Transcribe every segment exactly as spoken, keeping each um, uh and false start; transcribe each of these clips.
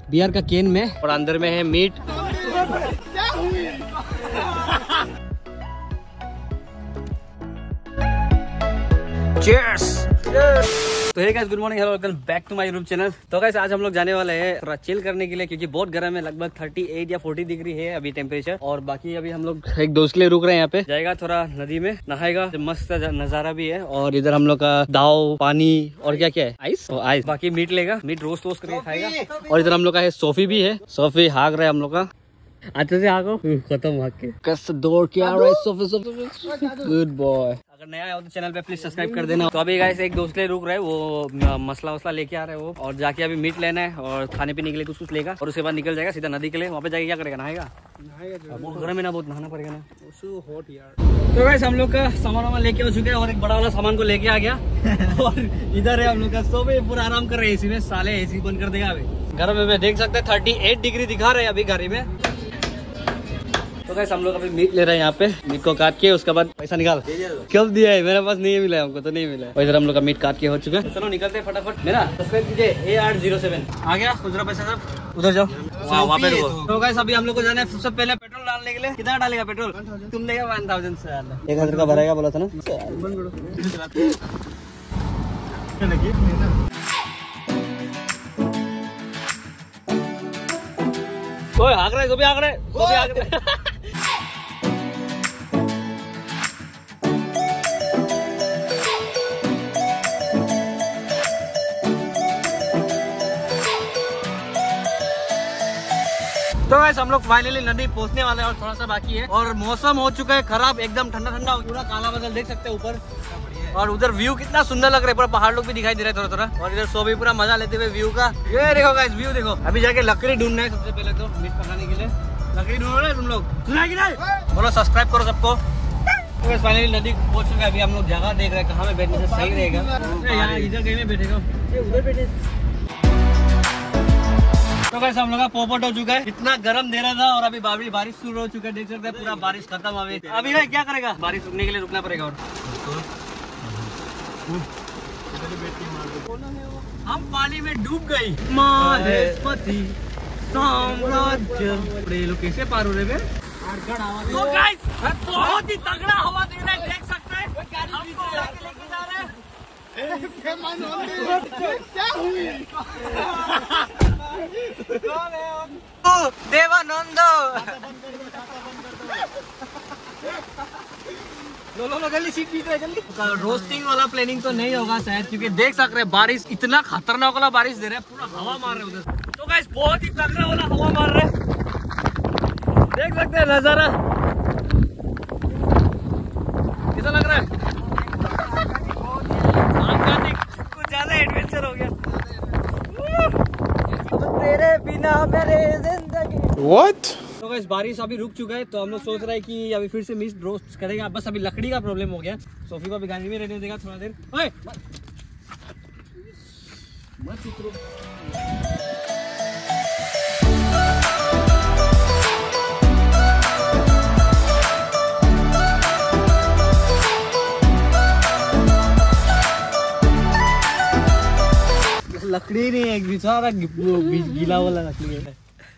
Beer का केन में और अंदर में है मीट। Cheers! तो hey guys, good morning, hello, welcome back to my YouTube channel. तो गाइस आज हम लोग जाने वाले हैं थोड़ा चिल करने के लिए, क्योंकि बहुत गर्म है, लगभग अड़तीस या चालीस डिग्री है अभी टेम्परेचर। और बाकी अभी हम लोग एक दोस्त के लिए रुक रहे हैं यहाँ पे, जाएगा थोड़ा नदी में नहाएगा, मस्त नजारा भी है। और इधर हम लोग का दाव, पानी और क्या क्या है, आइस और आइस। बाकी मीट लेगा, मीट रोस्ट वोस्ट करके खाएगा। और इधर हम लोग का है सोफी भी है, सोफी हाग रहा है हम लोग का, अच्छे से हागो, खत्म हाग के कस दौड़ के आ रहा है सोफी सोफी, गुड बॉय। अगर नया हो तो चैनल पे प्लीज सब्सक्राइब कर देना। तो अभी गाइस एक दोस्त के लिए रुक रहे हैं, वो मसला वसला लेके आ रहे हैं वो, और जाके अभी मीट लेना है और खाने पीने के लिए कुछ कुछ लेगा, और उसके बाद निकल जाएगा सीधा नदी के लिए। वहाँ पे जाके क्या करेगा, नहाएगा। गर्म है ना, बहुत नहाना पड़ेगा ना, हॉट यार। तो गाइस हम लोग का सामान वामान लेके हो चुके हैं, और एक बड़ा वाला सामान को लेके आ गया। और इधर है हम लोग का सोफे, पूरा आराम कर रहे हैं एसी में, साले एसी बंद कर देगा अभी। गर्म में देख सकते हैं अड़तीस डिग्री दिखा रहे हैं अभी गाड़ी में। तो गाइस हम लोग अभी मीट ले रहे हैं यहाँ पे, मीट को काट के उसके बाद पैसा निकाल। कब दिया है, मेरे पास नहीं मिला है, हमको तो नहीं मिला है। और इधर हम लोग का मीट काट के हो चुका है। तो चलो निकलते हैं फटाफट। मेरा सब्सक्राइब कीजिए, ए आठ जीरो सेवन आ गया, खुजरा पैसा सब उधर जाओ, वहाँ पे रुको। तो गाइस अभी हम लोग को जाना है सबसे पहले पेट्रोल डालने के लिए। कितना डालेगा पेट्रोल तुम? देगा वन थाउजेंड से एक हजार का भरेगा, बोला था ना। कोई आग रहा है, भी आग रहा है, भी आग रहा है। तो गाइस हम लोग फाइनली नदी पहुंचने वाले हैं, और थोड़ा सा बाकी है। और मौसम हो चुका है खराब, एकदम ठंडा ठंडा, पूरा काला बादल देख सकते हैं ऊपर। और उधर व्यू कितना सुंदर लग रहा है, पूरा पहाड़ लोग भी दिखाई दे रहे हैं थोड़ा थोड़ा। और इधर सो भी पूरा मजा लेते हुए व्यू का। ये देखो गाइस व्यू देखो। अभी जाके लकड़ी ढूंढना है सबसे पहले, तो मीट पकाने के लिए लकड़ी ढूंढ रहे तुम लोग, सुना कि नहीं? बोलो सब्सक्राइब करो सबको। तो फाइनली नदी पहुंच चुका है, अभी हम लोग जगह देख रहे हैं कहाँ में बैठने से सही रहेगा। यहाँ इधर कहीं में बैठेगा, उधर बैठे। तो गाइस हम लोग का पोपट हो चुका है, इतना गर्म दे रहा था, और अभी बारिश बारिश शुरू हो चुका है, देख सकते हैं पूरा बारिश खत्म। अभी अभी भाई क्या करेगा, बारिश रुकने के लिए रुकना पड़ेगा। और हम पानी में डूब गई, महेशपति साम्राज्य। ये लोग कैसे पार हो रहे हैं? तो गाइस बहुत ही तगड़ा हवा दे रहा है, देख सकते हैं। हमको लेके जा रहे हैं। देवानंद लो लो लो जल्दी सीट पीट रहे जल्दी। रोस्टिंग वाला प्लानिंग तो नहीं होगा शायद, क्योंकि देख सक रहे बारिश इतना खतरनाक वाला बारिश दे रहा है, पूरा हवा मार रहे उधर। तो गाइस बहुत ही तगड़ा वाला हवा मार रहे हैं, देख सकते हैं नजारा कैसा लग रहा है। कुछ ज्यादा एडवेंचर हो गया। तेरे बिना मेरे जिंदगी What? तो गाइस बारिश अभी रुक चुका है, तो हम लोग सोच रहे हैं कि अभी फिर से मीट रोस्ट करेगा। बस अभी लकड़ी का प्रॉब्लम हो गया, सोफी को अभी गाड़ी में रहने देगा थोड़ा देर। ओए मत उतरो। लकड़ी नहीं है, एक बेचारा गीला वाला लकड़ी है।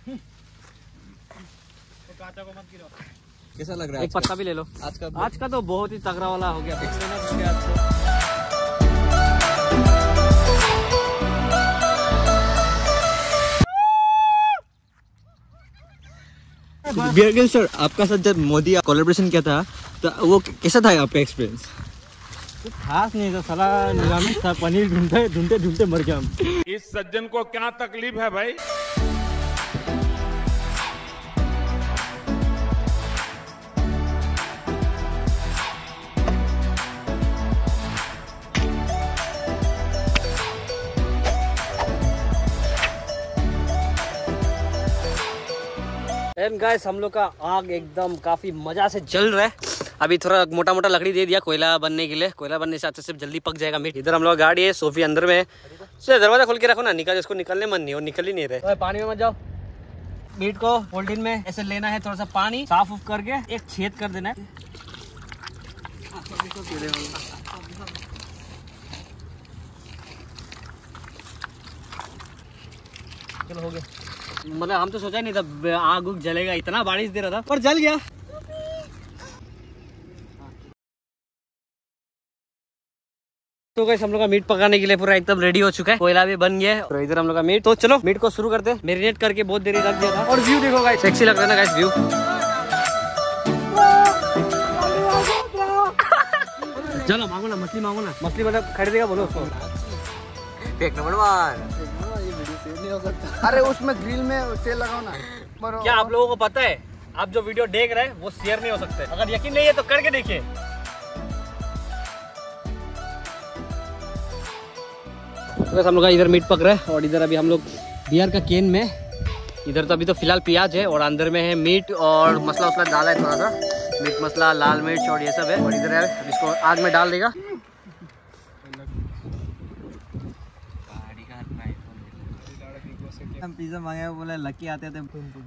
कैसा लग रहा है? एक पत्ता भी ले लो। आज का आज का तो बहुत ही तगड़ा वाला हो गया। बियर गिल सर, आपका साथ जब मोदी कोलैबोरेशन किया था तो वो कैसा था आपका एक्सपीरियंस? कुछ खास नहीं था, साला निरामिष था, पनीर ढूंढते ढूंढते ढूंढते मर गया हम। इस सज्जन को क्या तकलीफ है भाई? एंड गाइस हम लोग का आग एकदम काफी मजा से जल रहा है। अभी थोड़ा मोटा मोटा लकड़ी दे दिया कोयला बनने के लिए, कोयला बनने से अच्छे से जल्दी पक जाएगा मीट। इधर हम लोग गाड़ी है, सोफी अंदर में है, दरवाजा खोल के रखो ना, निकल, इसको निकलने मन नहीं हो, निकल ही नहीं रहे। पानी में मत जाओ। मीट को पोल्टीन में ऐसे लेना है, थोड़ा सा पानी साफ उफ करके एक छेद कर देना है। चलो हो गया। मतलब हम तो सोचा ही नहीं था आग उग जलेगा, इतना बारिश दे रहा था पर जल गया। तो गाइस हम लोग का मीट पकाने के लिए पूरा एकदम रेडी हो चुका है, कोयला भी बन गया है और इधर हम लोग का मीट। तो चलो मीट को शुरू करते हैं। मैरिनेट करके बहुत देरी रख दिया था। और व्यू देखो गाइस, सेक्सी लग रहा है ना गाइस व्यू। चलो मांगो ना मछली, मांगो ना मछली, मतलब खरीदेगा बोलो उसको। एक नंबर वन। अरे उसमें ग्रिल में तेल लगाओ ना। क्या आप लोगों को पता है, आप जो वीडियो देख रहे हैं वो शेयर नहीं हो सकते। अगर यकीन नहीं है तो करके देखिए। बस हम लोग का इधर मीट पक रहा है और इधर अभी हम लोग बियर का केन में, इधर तो अभी तो फिलहाल प्याज है और अंदर में है मीट और मसाला उसला डाला है, थोड़ा सा मीट मसाला, लाल मिर्च और ये सब है। और इधर है अब इसको आग में डाल देगा। हम पिज्जा मांगे, बोले लकी आते थे।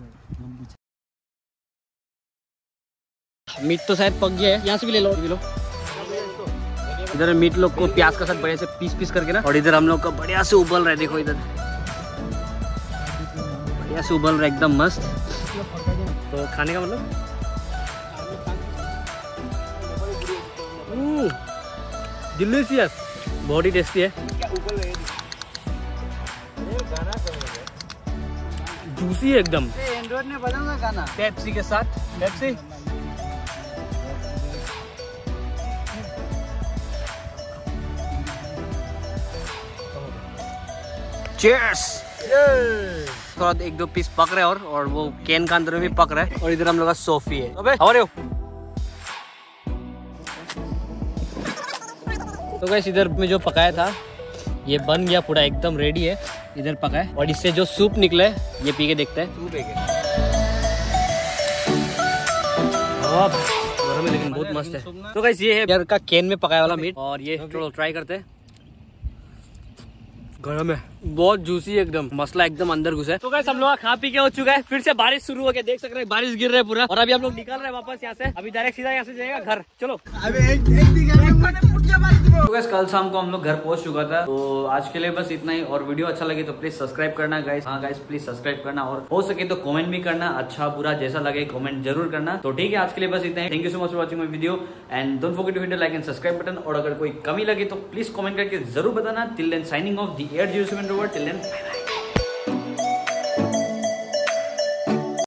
मीट तो शायद पक गया है, यहाँ से भी ले लो, भी लो। इधर मीट लोग को प्याज का साथ बढ़िया से पीस पीस करके ना, और इधर हम लोग का बढ़िया से उबल रहा है। देखो इधर बढ़िया से उबल रहा है एकदम मस्त। तो खाने का मतलब डिलीशियस, बहुत ही टेस्टी है, जूसी है एकदम। एंड्रॉइड ने बजाऊंगा गाना पेप्सी के साथ। Pepsi cheers. थोड़ा एक दो पीस पक रहे हैं और और वो कैन का अंदर में भी पक रहा है। और इधर हम लोग का सोफी है। अबे हाउ आर यू? तो गाइस इधर में जो पकाया था ये बन गया, पूरा एकदम रेडी है। इधर पका है और इससे जो सूप निकले ये पी के देखते हैं। सूप है गरम है लेकिन बहुत मस्त है। तो गाइस ये है बियर का कैन में पकाया वाला मीट और ये चलो ट्राई करते हैं। गरम है, बहुत जूसी है एकदम, मसला एकदम अंदर घुसा है। तो गाइस हम लोग खा पी के हो चुका है, फिर से बारिश शुरू हो गया, देख सकते हैं बारिश गिर रहा है पूरा। और अभी हम लोग निकल रहे हैं वापस यहाँ से। अभी डायरेक्ट सीधा यहाँ से जाएगा घर। चलो तो गाइस कल शाम को हम लोग घर पहुंच चुका था। तो आज के लिए बस इतना ही। और वीडियो अच्छा लगे तो प्लीज सब्सक्राइब करना गाइस। हाँ गाइस प्लीज सब्सक्राइब करना और हो सके तो कमेंट भी करना, अच्छा बुरा जैसा लगे कमेंट जरूर करना। तो ठीक है आज के लिए बस इतना ही। Thank you so much for watching my video and don't forget to hit the like and subscribe button. और अगर कोई कमी लगे तो प्लीज कमेंट करके जरूर बताना। Till then signing off the air zero seven rover. Till then